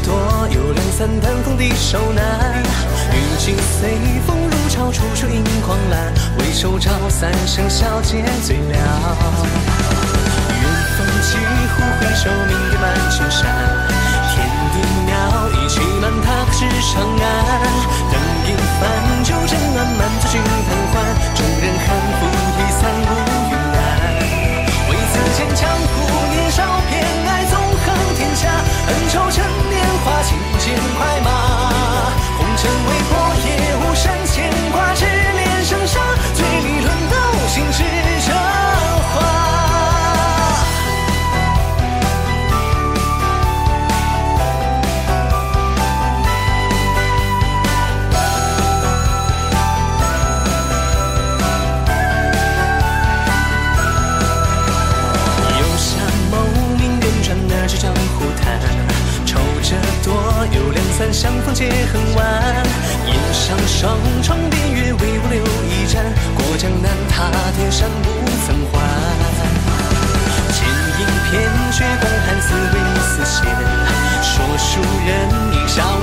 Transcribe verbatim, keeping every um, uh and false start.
多，有两三担风的手难。雨季随风如潮，处处映狂澜。为手照三生小姐醉了。远方几乎回首，明月满青山。天地鸟一起满踏至长安。灯影泛酒正暖，满座君贪欢。众人看赋一散无云南。为此间江湖年少偏爱纵横天下。恩仇趁年华，轻剑快马。红尘未破，也无山牵挂，只恋生杀。醉里论斗，心事这话。这江湖滩，愁着多，有两三相逢皆恨晚。檐上霜，窗边月，唯我留一盏。过江南，踏天山，不曾还。剑影偏却光寒，似微似线。说书人一笑。